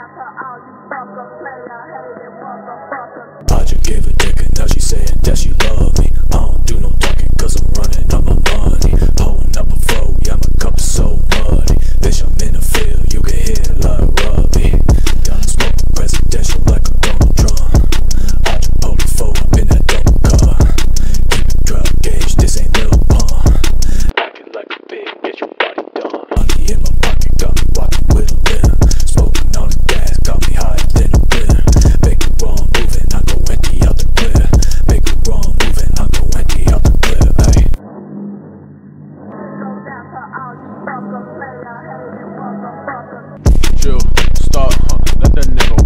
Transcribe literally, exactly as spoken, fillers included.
I just gave a dick and now she saying that she love me. I don't do no talking cause I'm running up my money. Holding up a flow, yeah, my cup is so muddy. Bitch, I'm in the field, you can hear it like Rubby. Done smoking presidential like a Donald Trump. I just pulled a four up in that double car. Keep it drug gauge, this ain't Lil Pump. Acting like a pig, get your body done. Money in my pocket, got me walking with a limb. Smoking on the gas, got me higher than a blim. Make it wrong moving, I go empty out the clear. Make it wrong moving, I go empty out the clear, ayy. Chill, stop, huh, let that nigga